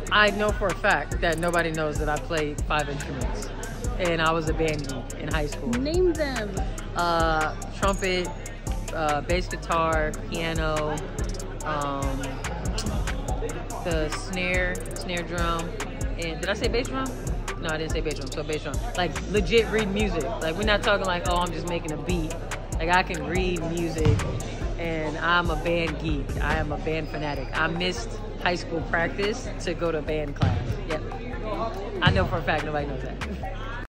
I know for a fact that nobody knows that I played 5 instruments. And I was a band geek in high school. Name them. Trumpet, bass guitar, piano, the snare drum, and did I say bass drum? No, I didn't say bass drum, so bass drum. Like legit read music. Like we're not talking like, oh, I'm just making a beat. Like I can read music, and I'm a band geek. I am a band fanatic. I missed high school practice to go to band class. Yep. I know for a fact nobody knows that.